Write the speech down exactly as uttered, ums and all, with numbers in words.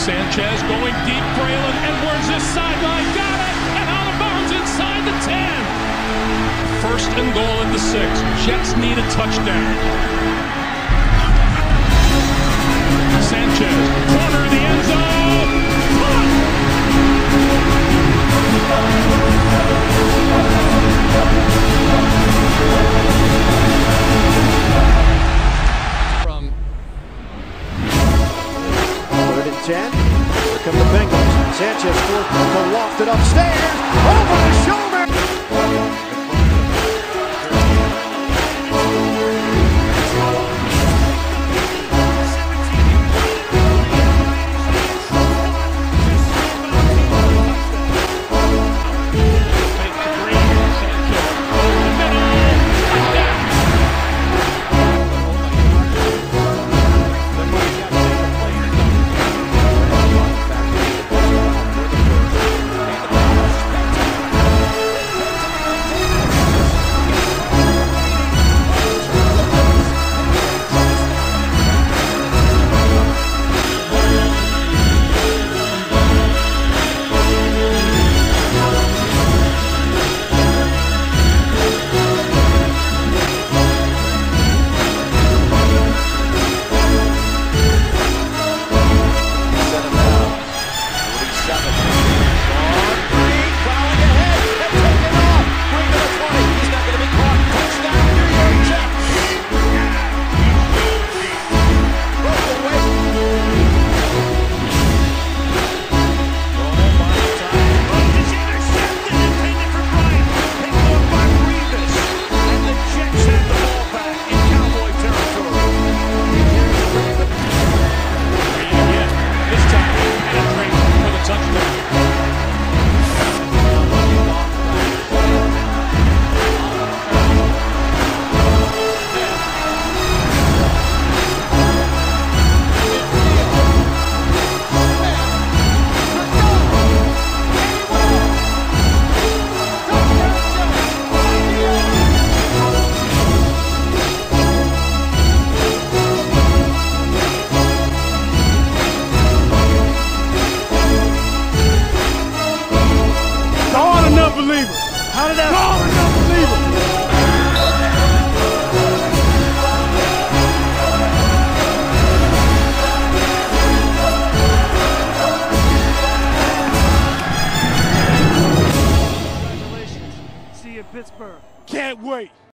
Sanchez going deep, Braylon Edwards this sideline, got it, and out of bounds inside the ten. First and goal at the six. Jets need a touchdown. Sanchez, corner of the end zone. From third and ten. Here come the Bengals. Sanchez fourth to loft it upstairs. Over the shoulder.